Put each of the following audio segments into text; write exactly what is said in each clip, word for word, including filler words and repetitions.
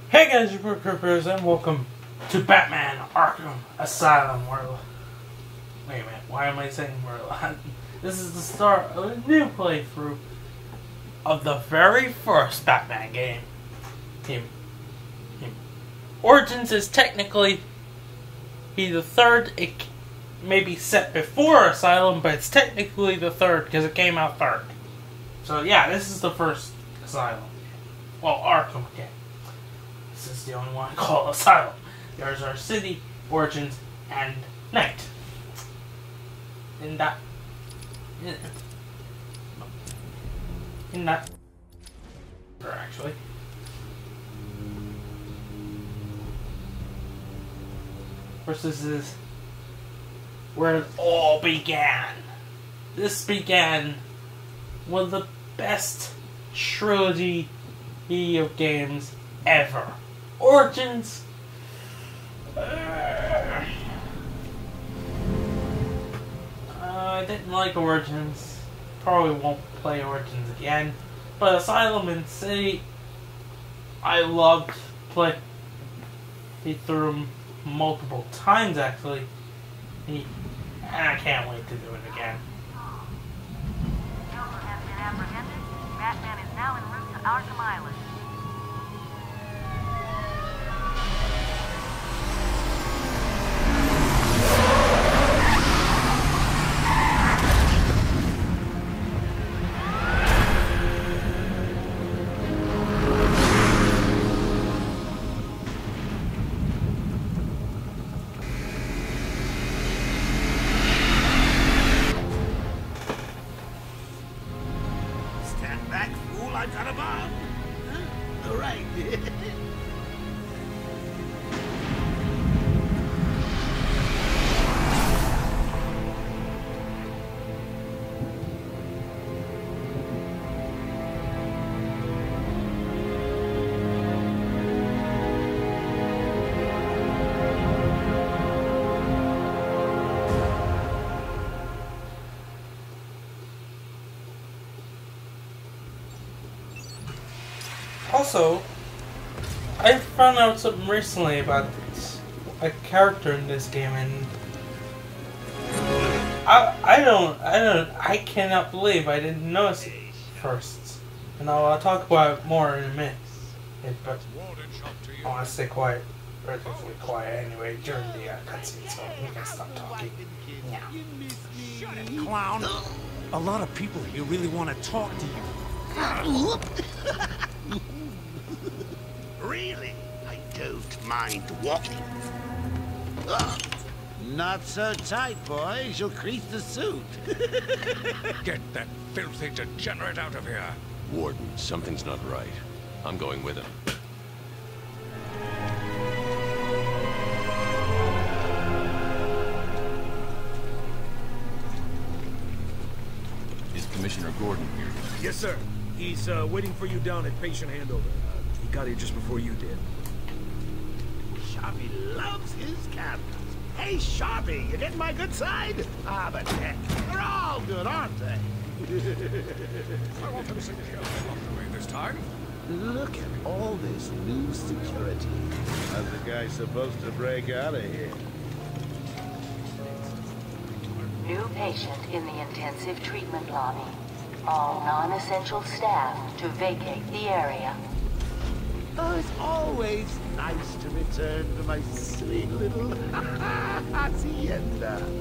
Hey guys, your Crippers, and welcome to Batman Arkham Asylum World. Wait a minute, why am I saying world? This is the start of a new playthrough of the very first Batman game. Him. Him. Origins is technically be the third. It may be set before Asylum, but it's technically the third because it came out third. So yeah, this is the first Asylum. Well, Arkham game. This is the only one called Asylum. There's our City, Origins, and Night. In that... In, in that... Or actually... First, this is where it all began. This began one of the best trilogy of games ever. Origins. Uh, I didn't like Origins. Probably won't play Origins again. But Asylum and City, I loved play. He threw them multiple times actually. He, and I can't wait to do it again. Joker has been apprehended. Batman is now en route to Arkham Island. I've got a bomb. Huh? All right. Also, I found out something recently about this, a character in this game, and I I don't I don't I cannot believe I didn't notice it first, and I'll, I'll talk about it more in a minute. It, but I want to stay quiet, relatively quiet anyway during the uh, cutscene, so you can stop talking. Yeah. Shut it, clown. A lot of people here really want to talk to you. Really? I don't mind walking. Ugh. Not so tight, boys. You'll crease the suit. Get that filthy degenerate out of here. Warden, something's not right. I'm going with him. Is Commissioner Gordon here? Yes, sir. He's uh, waiting for you down at patient handover. Uh, he got here just before you did. Sharpie loves his cameras. Hey, Sharpie, you getting my good side? Ah, but heck, they're all good, aren't they? I want to see the hell away this time. Look at all this new security. How's the guy supposed to break out of here? New patient in the intensive treatment lobby. All non-essential staff to vacate the area. Oh, it's always nice to return to my sweet little hacienda.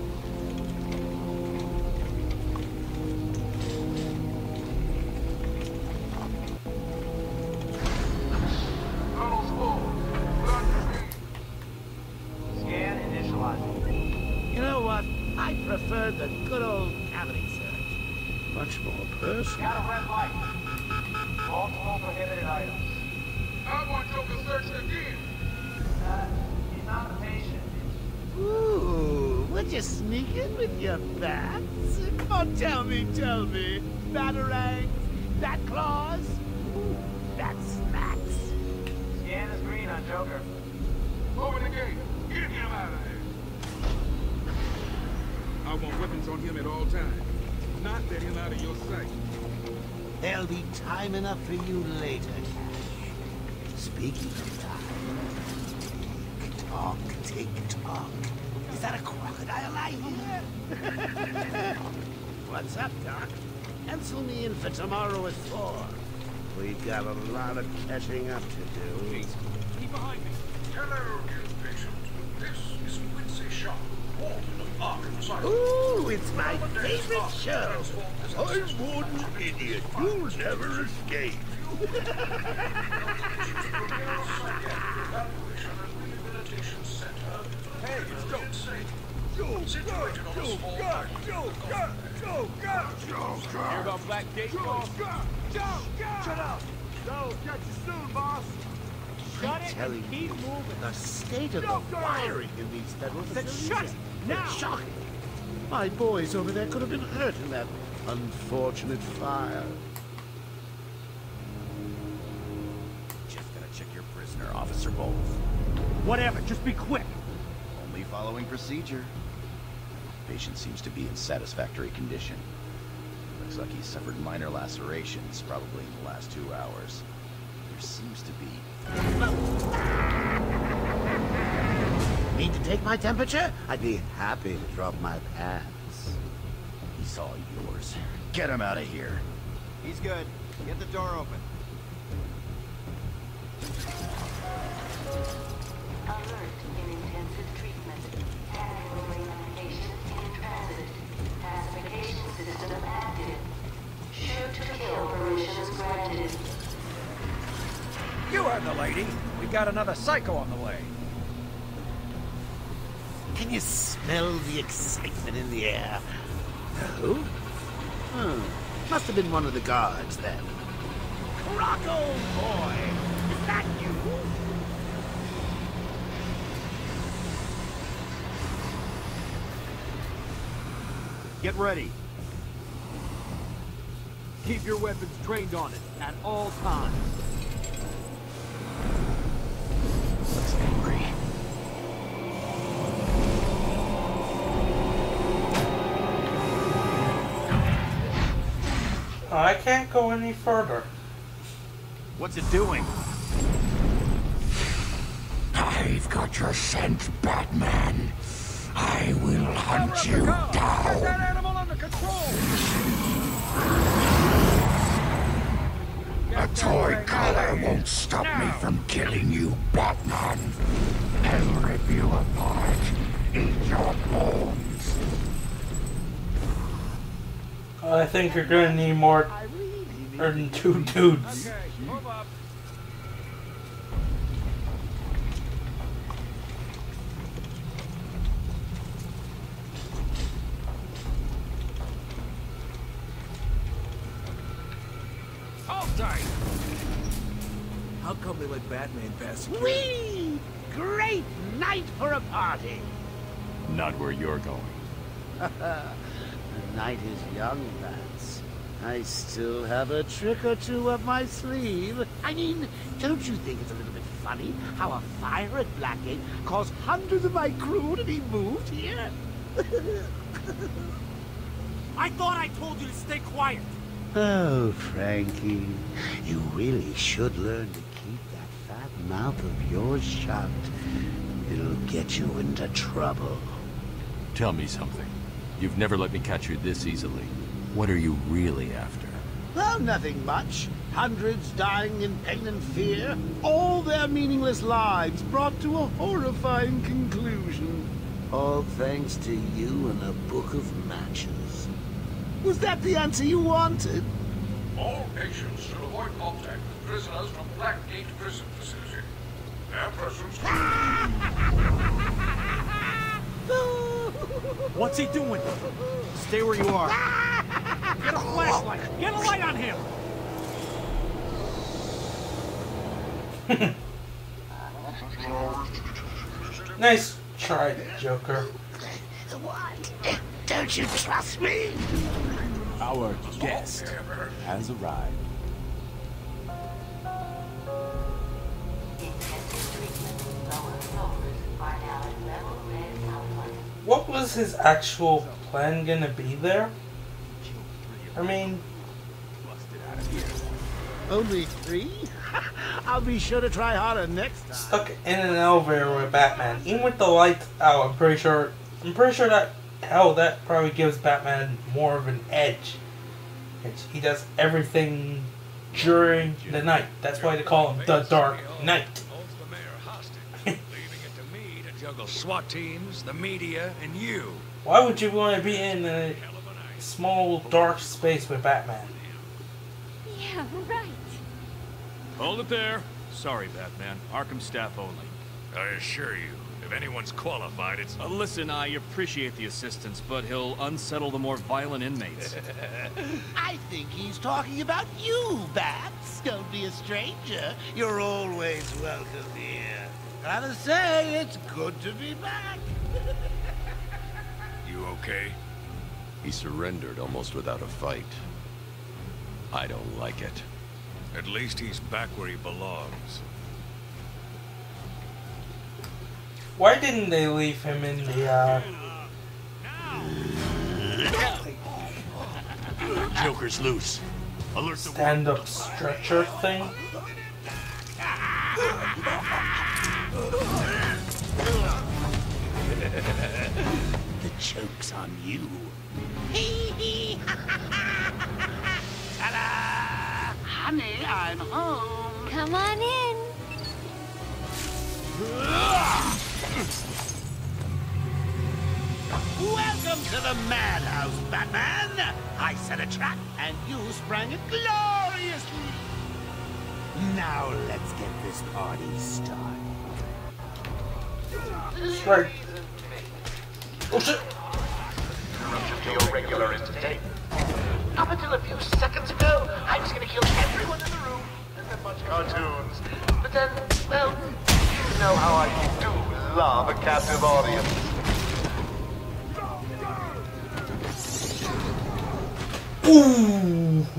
Scan initializing. You know what? I prefer the good old cavity search. Much more personal. Got a red light. Multiple prohibited items. I want Joker searched again. Uh, he's not a patient. Ooh, would you sneak in with your bats? Come on, tell me, tell me. Batarangs, bat claws, ooh, bat smacks. Scan is green on Joker. Open the gate. Get him out of here. I want weapons on him at all times. Not let him out of your sight. There'll be time enough for you later, Cash. Speaking of time... Talk, tick tock. Is that a crocodile I hear? What's up, Doc? Pencil me in for tomorrow at four. We've got a lot of catching up to do. Keep behind me. Hello, new patient. This is Quincy Sharp, Warden of Arkham Asylum. Ooh, it's my favorite show. I'm Warden Idiot. You'll never escape. Hey, it's Joe. Joe, Situated on a Joe, small God, island. Joe, God, Joe, God, Joe, God. Hear about Black Gate, Joe, boss? God, Joe, God. Shut up. Joe, catch you soon, boss. I'm telling you, the state of the wiring in these federal facilities shut is it now. shocking. My boys over there could have been hurt in that unfortunate fire. Just gonna check your prisoner, Officer Bowles. Whatever, just be quick. Only following procedure. Patient seems to be in satisfactory condition. Looks like he suffered minor lacerations, probably in the last two hours. There seems to be... Need to take my temperature? I'd be happy to drop my pants. He's all yours. Get him out of here. He's good. Get the door open. Alert in intensive treatment. Handling patient in transit. Pacification system active. Shoot to kill permissions granted. You heard the lady. We got another psycho on the way. Can you smell the excitement in the air? Who? Hmm. Must have been one of the guards then. Rocco boy! Is that you? Get ready. Keep your weapons trained on it at all times. Looks angry. I can't go any further. What's it doing? I've got your scent, Batman. I will hunt you Get down. that animal under control! A toy collar won't stop me from killing you, Batman. I'll rip you apart, eat your bones. I think you're gonna need more than two dudes. Okay, move up. Hold tight. How come they let Batman pass security? Whee! Great night for a party! Not where you're going. The night is young, Vance. I still have a trick or two up my sleeve. I mean, don't you think it's a little bit funny how a fire at Blackgate caused hundreds of my crew to be moved here? I thought I told you to stay quiet. Oh, Frankie, you really should learn to keep that fat mouth of yours shut. It'll get you into trouble. Tell me something. You've never let me catch you this easily. What are you really after? Oh, nothing much. Hundreds dying in pain and fear. All their meaningless lives brought to a horrifying conclusion. All thanks to you and a book of matches. Was that the answer you wanted? All patients should avoid contact with prisoners from Blackgate Prison Facility. Their presence What's he doing? Stay where you are. Get a flashlight. Get a light on him. Nice try, Joker. What? Don't you trust me? Our guest has arrived. Intensive treatment. Lower floors are now at level red outline. What was his actual plan gonna be there? I mean, Only three? I'll be sure to try harder next time. Stuck in an elevator with Batman. Even with the lights out, I'm pretty sure. I'm pretty sure that hell that probably gives Batman more of an edge. It's, he does everything during the night. That's why they call him the Dark Knight. Holds the mayor hostage, leaving it to me to juggle SWAT teams, the media, and you. Why would you want to be in a small dark space with Batman? Yeah, right. Hold it there. Sorry, Batman. Arkham staff only. I assure you, if anyone's qualified, it's... Uh, listen, I appreciate the assistance, but he'll unsettle the more violent inmates. I think he's talking about you, Bats. Don't be a stranger. You're always welcome here. Gotta say, it's good to be back. You okay? He surrendered almost without a fight. I don't like it. At least he's back where he belongs. Why didn't they leave him in the uh Joker's loose. Alert the stand-up stretcher thing? The joke's on you. Ta-da! Honey, I'm home. Come on in. Welcome to the madhouse, Batman! I set a trap, and you sprang it gloriously! Now let's get this party started. Straight. Oh shit! To your regular entertainment. Up until a few seconds ago, I was gonna kill everyone in the room and then watch cartoons. But then, well, you know how I do love a captive audience. Ooh.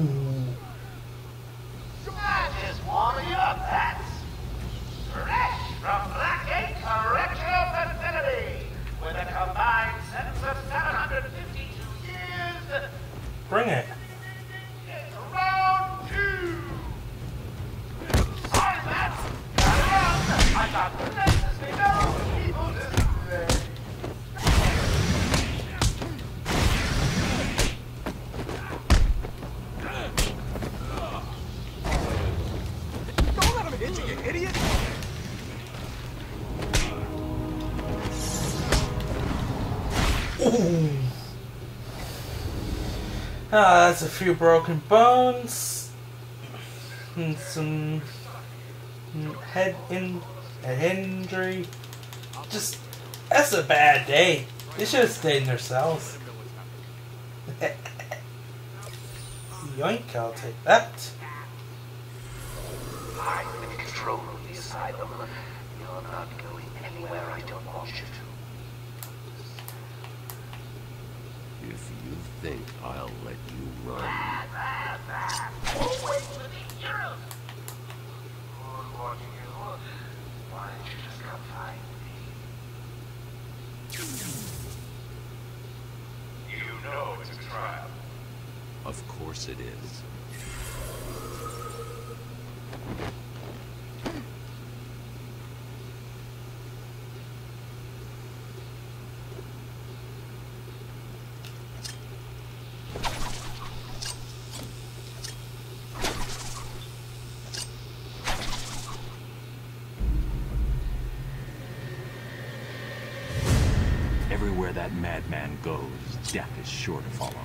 That is one of your pets. Fresh from Blackgate Correctional Facility, with a combined sentence of seven hundred fifty-two years. Bring it. It's round two. Sorry, Matt. Gotta run. I got tremendously no people to say. Don't let him hit you, you idiot! Ooh. Ah, that's a few broken bones. And some head in a head injury. Just that's a bad day. They should have stayed in their cells. Yoink, I'll take that. I'm in control of the asylum. You're not going anywhere I don't want you to. If you think I'll let you run. Always with the heroes. Who's watching you? Why don't you just come find me? You know it's a trap. Of course it is. Everywhere that madman goes, death is sure to follow.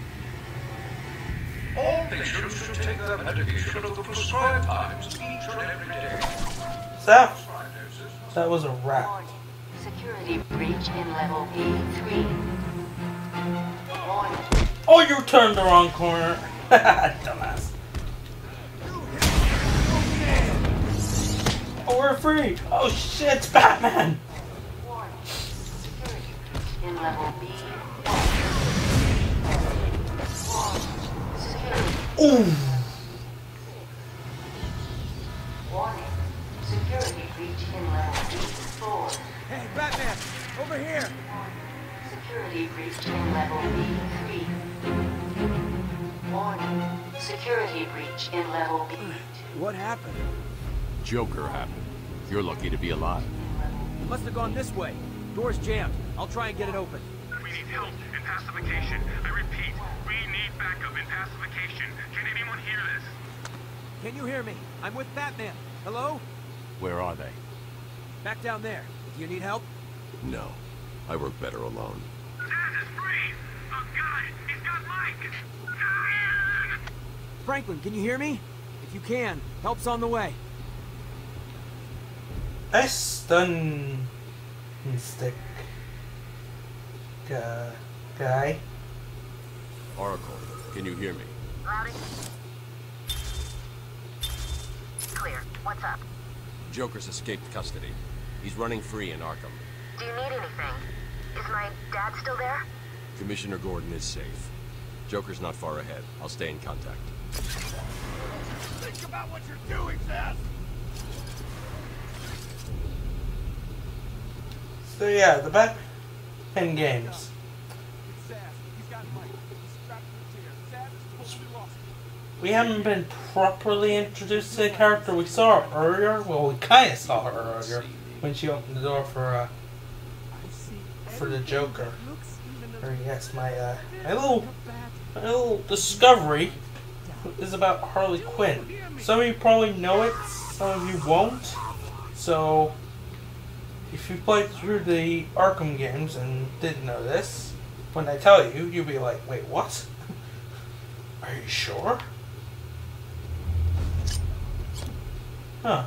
All patients should take their medication at the prescribed times each and every day. That, that was a rat. Warning. Security breach in level B three. Warning. Oh, you turned the wrong corner. Dumbass. Oh, we're free. Oh shit, it's Batman. Warning. Security breach in level B one. Security. Ooh. Warning. Security breach in level B four. Hey, Batman! Over here! Security breach in level B three. Warning. Security breach in level B. What happened? Joker happened. You're lucky to be alive. Must have gone this way. Door's jammed. I'll try and get it open. We need help in pacification. I repeat, we need backup in pacification. Can anyone hear this? Can you hear me? I'm with Batman. Hello? Where are they? Back down there. Do you need help? No. I work better alone. Zaz is free! Oh god, he's got Mike! Franklin, can you hear me? If you can, help's on the way. I stun stick uh, guy. Oracle, can you hear me? Loudy. Clear. What's up? Joker's escaped custody. He's running free in Arkham. Do you need anything? Is my dad still there? Commissioner Gordon is safe. Joker's not far ahead. I'll stay in contact. Think about what you're doing, Zaz! So yeah, the Batman games. We haven't been properly introduced to the character. We saw her earlier. Well, we kind of saw her earlier when she opened the door for uh, for the Joker. Or yes, my uh, my little my little discovery is about Harley Quinn. Some of you probably know it. Some of you won't. So if you played through the Arkham games and didn't know this, when I tell you, you'll be like, "Wait, what? Are you sure?" Huh.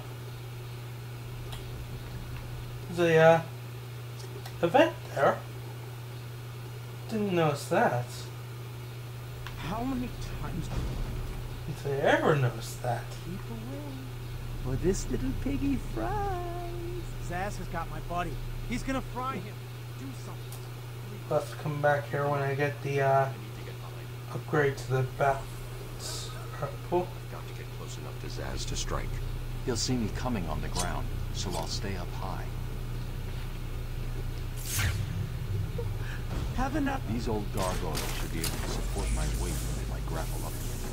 There's a, uh, event there. Didn't notice that. How many times If I ever noticed that. keep away? For this little piggy fries. Zaz has got my buddy. He's gonna fry him. Do something. I'll have to come back here when I get the, uh, upgrade to the bat. Pool. Got to get close enough to Zaz to strike. He'll see me coming on the ground, so I'll stay up high. Have enough. These old gargoyles should be able to support my weight if I grapple up.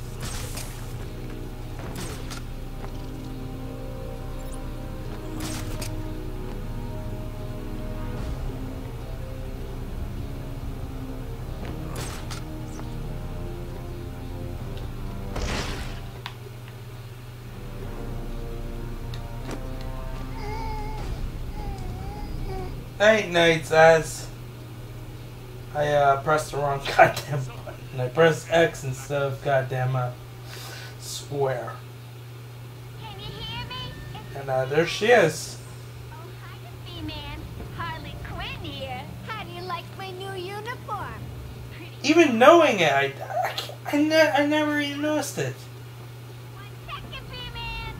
Night nights as I uh, pressed the wrong goddamn button. I pressed X instead of goddamn uh, square. Can you hear me? And uh, there she is. Oh, hi, B-Man. Harley Quinn here. How do you like my new uniform? Pretty. Even knowing it, I, I, can't- I, ne I never even noticed it. One second, B-Man.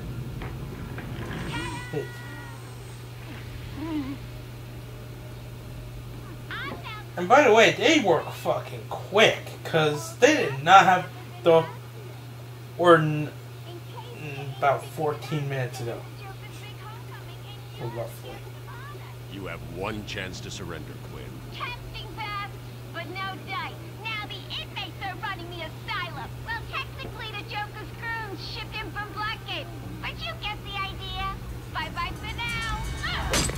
It- And by the way, they were fucking quick, because they did not have the... Or n n about fourteen minutes ago. Or roughly. You have one chance to surrender, Quinn. Tempting, Beth, but no dice. Now the inmates are running the asylum. Well, technically the Joker's goons shipped in from Blackgate. But you get the idea. Bye-bye for now. Ugh.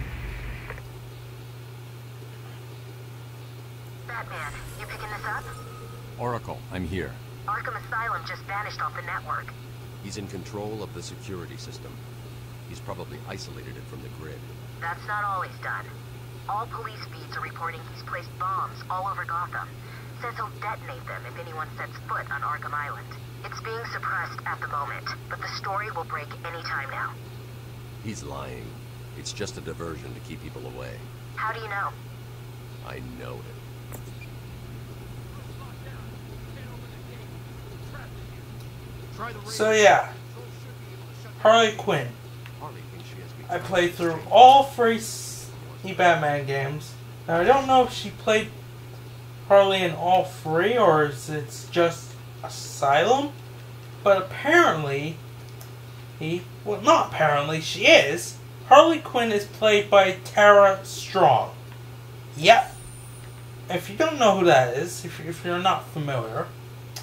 Batman, you picking this up? Oracle, I'm here. Arkham Asylum just vanished off the network. He's in control of the security system. He's probably isolated it from the grid. That's not all he's done. All police feeds are reporting he's placed bombs all over Gotham. Says he'll detonate them if anyone sets foot on Arkham Island. It's being suppressed at the moment, but the story will break any time now. He's lying. It's just a diversion to keep people away. How do you know? I know it. So yeah, Harley Quinn. I played through all three Batman games. Now I don't know if she played Harley in all three or is it just Asylum, but apparently, he well not apparently she is. Harley Quinn is played by Tara Strong. Yep. If you don't know who that is, if if you're not familiar.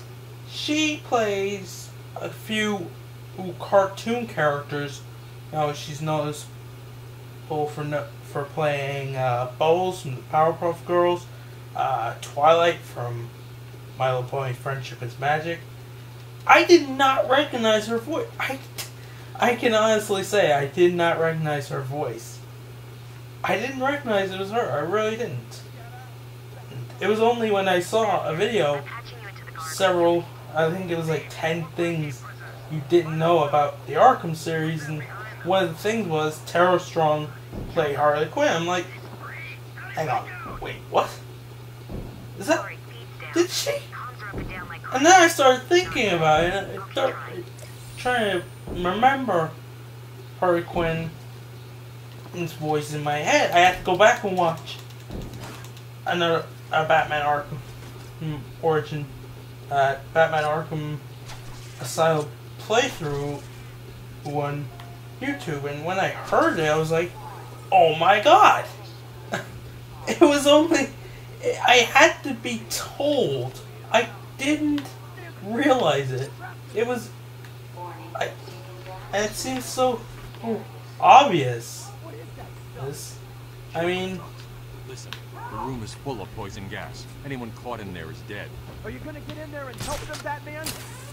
she plays a few cartoon characters. You know, she's noticeable for no, for playing uh, Bubbles from the Powerpuff Girls, uh, Twilight from My Little Pony: Friendship is Magic. I did not recognize her voice. I, I can honestly say I did not recognize her voice. I didn't recognize it was her. I really didn't. It was only when I saw a video, several, I think it was like ten things you didn't know about the Arkham series, and one of the things was Tara Strong played Harley Quinn. I'm like, hang on, wait, what? Is that, did she? And then I started thinking about it, and I started trying to remember Harley Quinn's voice in my head. I had to go back and watch another uh, Batman Arkham Origin, uh, Batman Arkham Asylum playthrough on YouTube, and when I heard it, I was like, oh my god! It was only, I had to be told. I didn't realize it. It was, I, and it seems so obvious. This, I mean... Listen, the room is full of poison gas. Anyone caught in there is dead. Are you gonna get in there and help them, Batman?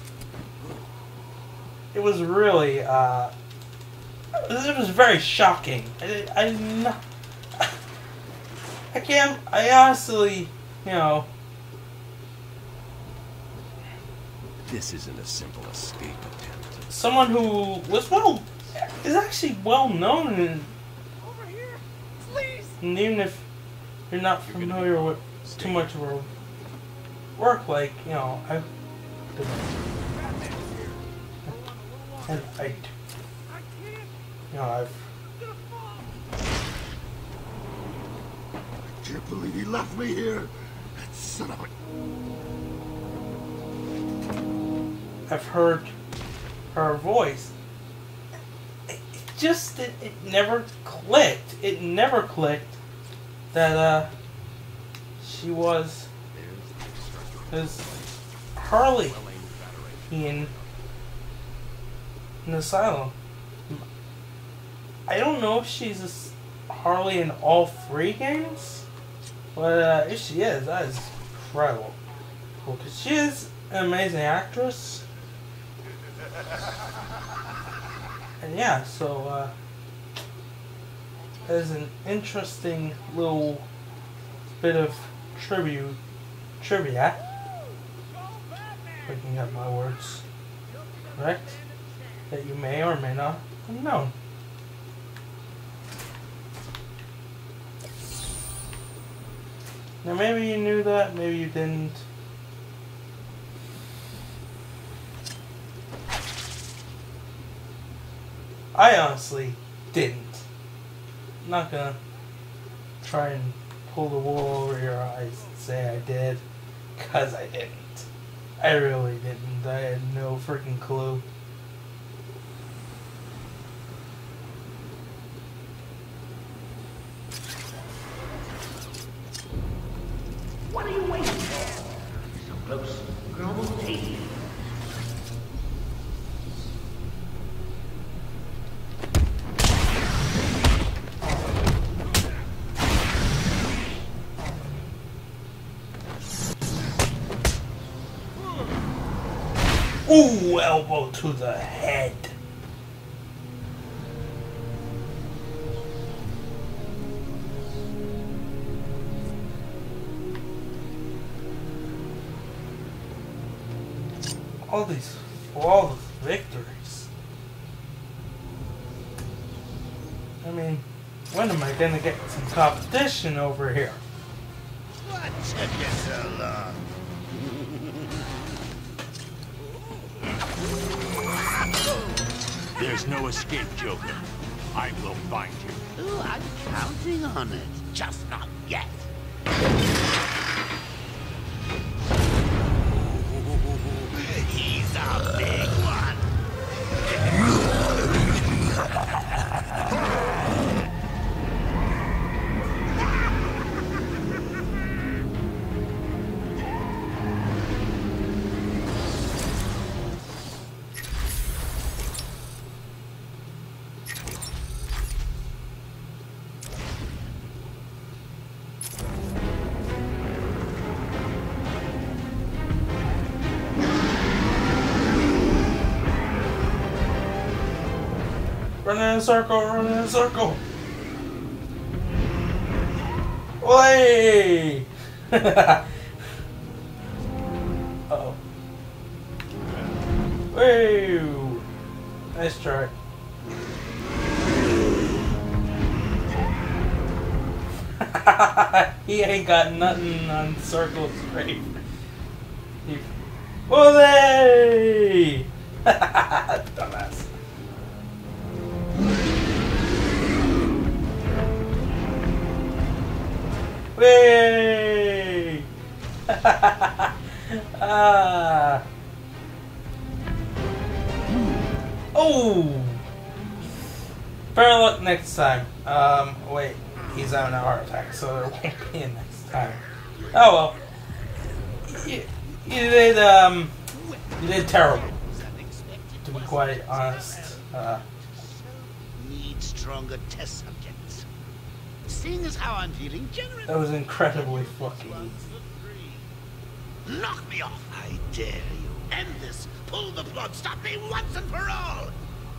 It was really, uh... it was very shocking. I, I, not, I can't, I honestly, you know... This isn't a simple escape attempt. Someone who was well, is actually well known, and, and even if you're not familiar with too much of her work, like, you know, I've and I, you know, I've. I can't believe he left me here. That son of a. I've heard her voice. It, it just, it, it never clicked. It never clicked that, uh, she was, is Harley in an asylum. I don't know if she's a Harley in all three games, but uh, if she is, that is incredible. Well, because she is an amazing actress. And yeah, so uh, there's an interesting little bit of tribute, trivia, if I can get my words correct, that you may or may not have known. Now maybe you knew that, maybe you didn't. I honestly didn't. I'm not gonna try and pull the wool over your eyes and say I did, cause I didn't. I really didn't. I had no freaking clue. What are you waiting for? So close. We can almost take you. Ooh, elbow to the head. All these flawless victories. I mean, when am I gonna get some competition over here? What took you so long? There's no escape, Joker. I will find you. Ooh, I'm counting on it. Just not yet. He's a big one. Run in a circle, run in a circle. Way! Uh-oh. Woo! Nice try. He ain't got nothing on Circle Strafe. He... Olay! Dumbass. Way! Ah! Oh! Better luck next time. Um, wait. He's having a heart attack, so there won't be a next time. Oh well. You, you did, um... You did terrible. To be quite honest. Uh... Need stronger test subjects. Seeing as how I'm feeling generous. That was incredibly fucking easy. Knock me off, I dare you. End this. Pull the plug. Stop me once and for all.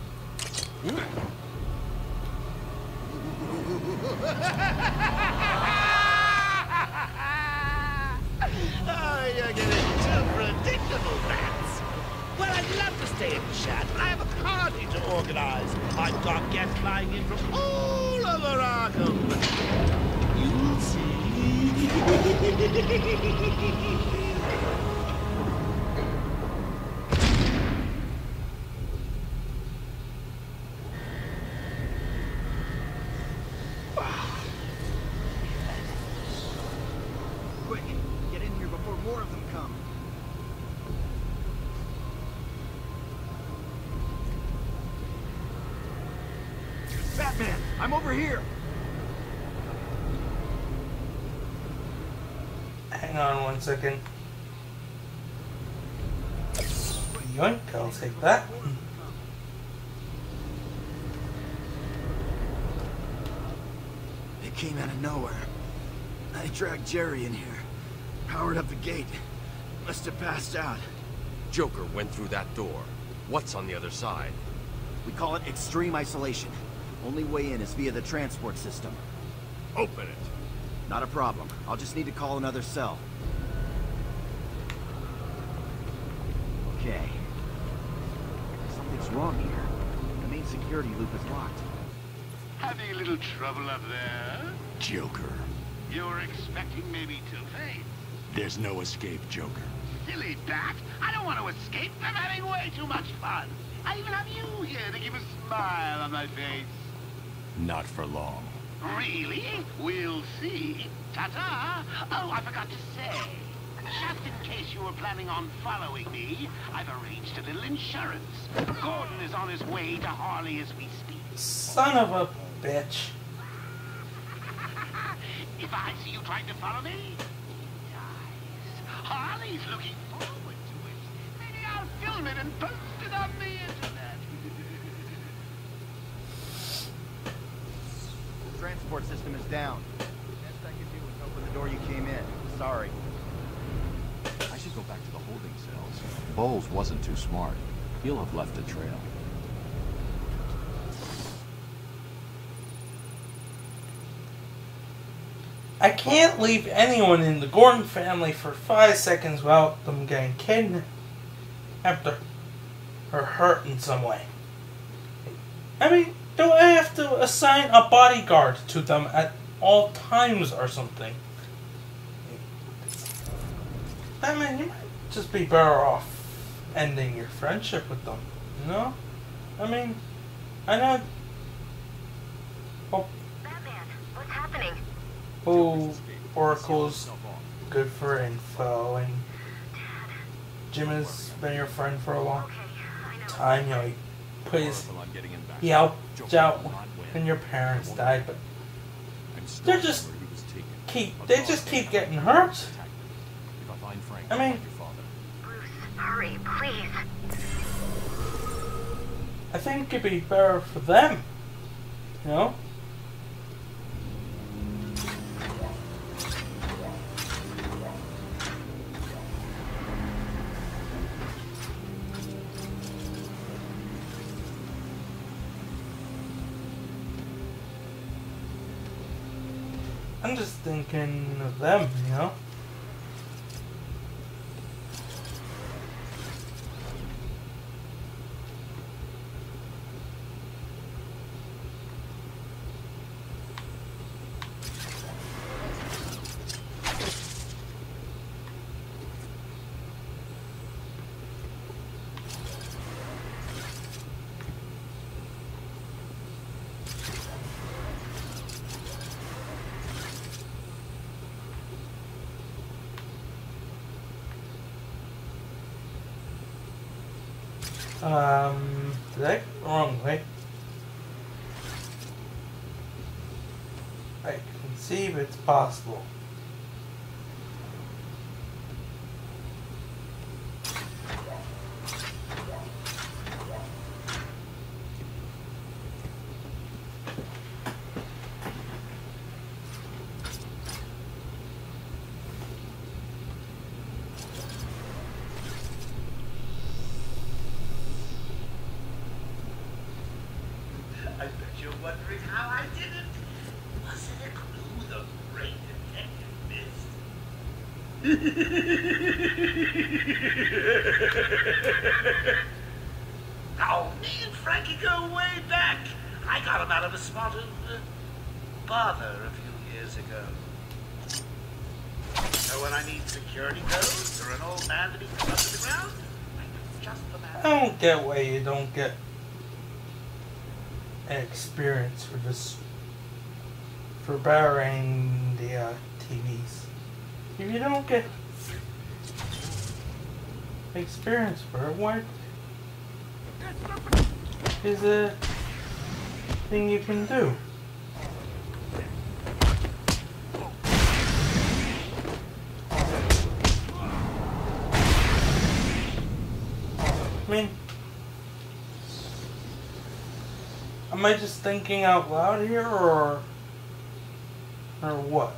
Oh, you're getting too predictable, Bats. Well, I'd love to stay and chat, but I have a party to organize. I've got guests flying in from all over Arkham. You'll see. Quick, get in here before more of them come. Batman, I'm over here. Hang on one second. Yoink, I'll take that. It came out of nowhere. I dragged Jerry in here. Powered up the gate. Must have passed out. Joker went through that door. What's on the other side? We call it extreme isolation. Only way in is via the transport system. Open it. Not a problem. I'll just need to call another cell. Okay. Something's wrong here. The main security loop is locked. Having a little trouble up there? Joker. You're expecting maybe Two-Face? There's no escape, Joker. Silly bat! I don't want to escape. I'm having way too much fun. I even have you here to give a smile on my face. Not for long. Really? We'll see. Ta-ta! Oh, I forgot to say. Just in case you were planning on following me, I've arranged a little insurance. Gordon is on his way to Harley as we speak. Son of a bitch. If I see you trying to follow me, nice. Harley's looking forward to it. Maybe I'll film it and post it on the internet. The transport system is down. Best I can do is open the door you came in. Sorry. I should go back to the holding cells. Bowles wasn't too smart. He'll have left a trail. I can't leave anyone in the Gordon family for five seconds without them getting kidnapped or hurt in some way. I mean, do I have to assign a bodyguard to them at all times or something? I mean, you might just be better off ending your friendship with them, you know? I mean, I know... Oh, Batman, what's happening? oh Oracle's good for info, and Jim has been your friend for a long time, you know, he put his... He helped out when your parents died, but they're just keep, they just keep getting hurt. I mean... Bruce, hurry, please. I think it'd be better for them, you know? I'm just thinking of them, you know? Um, did I go the wrong way? I conceive it's possible. I bet you're wondering how I did it. Was it a clue the great detective missed? Oh, me and Frankie go way back. I got him out of a spot of uh, bother a few years ago. So when I need security codes or an old man to be put under the ground, I know just the man. I don't get why you don't get an experience for just for barring the uh, T Vs. If you don't get experience for it, what is a thing you can do? I mean, am I just thinking out loud here, or or what?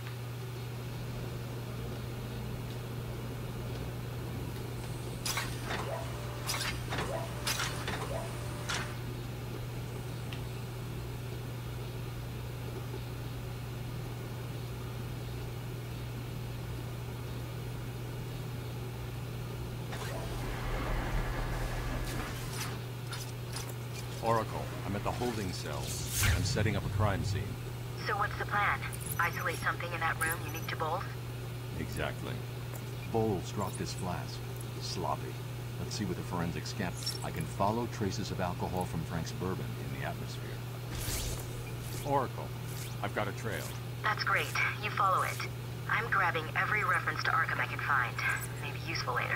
Oracle, I'm at the holding cell. I'm setting up a crime scene. So what's the plan? Isolate something in that room unique to Bowles? Exactly. Bowles dropped his flask. Sloppy. Let's see what the forensics can. I can follow traces of alcohol from Frank's bourbon in the atmosphere. Oracle, I've got a trail. That's great. You follow it. I'm grabbing every reference to Arkham I can find. Maybe useful later.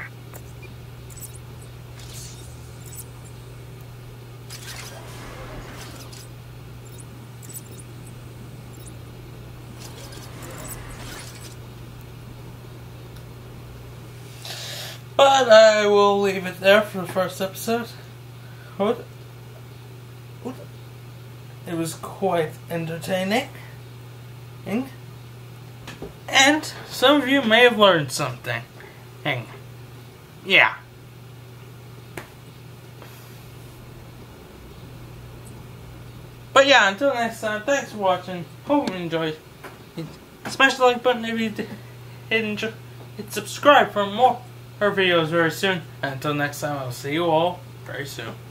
But I will leave it there for the first episode. What? What? It was quite entertaining. And some of you may have learned something. Yeah. But yeah, until next time, thanks for watching. Hope you enjoyed. Smash the like button if you did enjoy. Hit subscribe for more. Our videos very soon. And until next time, I'll see you all very soon.